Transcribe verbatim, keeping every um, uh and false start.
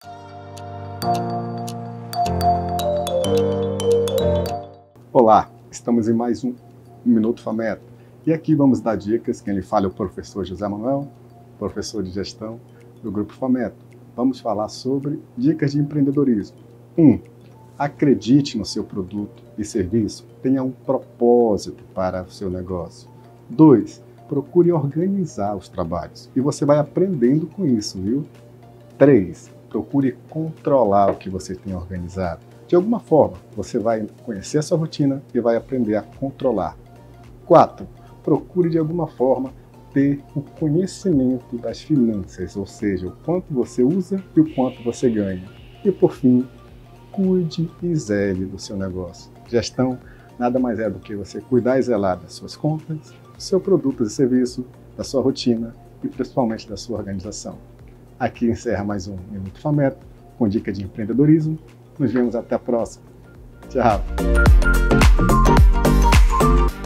Olá, estamos em mais um Minuto Fametro. E aqui vamos dar dicas. Quem lhe fala é o professor José Manuel, professor de gestão do Grupo Fametro. Vamos falar sobre dicas de empreendedorismo. um. Acredite no seu produto e serviço. Tenha um propósito para o seu negócio. dois. Procure organizar os trabalhos. E você vai aprendendo com isso, viu? três. Procure controlar o que você tem organizado. De alguma forma, você vai conhecer a sua rotina e vai aprender a controlar. quatro. Procure de alguma forma ter o conhecimento das finanças, ou seja, o quanto você usa e o quanto você ganha. E por fim, cuide e zele do seu negócio. Gestão nada mais é do que você cuidar e zelar das suas contas, do seu produto e serviço, da sua rotina e principalmente da sua organização. Aqui encerra mais um Minuto Fametro com dica de empreendedorismo. Nos vemos até a próxima. Tchau!